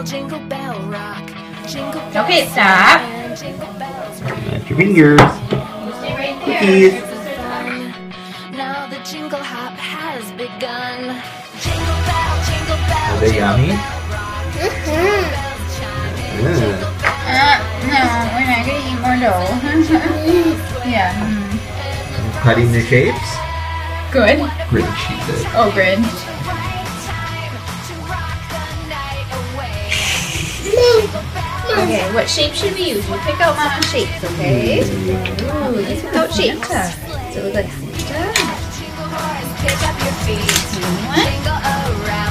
Okay, stop. At your fingers. Stay right there. Cookies. Now the jingle hop has begun. Are they yummy? No, we're not gonna eat more dough. Yeah. Cutting the shapes? Good. Great, she said. Oh, good. Okay, what shape should we use? You pick out Mama's shapes, okay? Ooh, let's pick out shapes. So it looks like Pick up your feet, jingle around.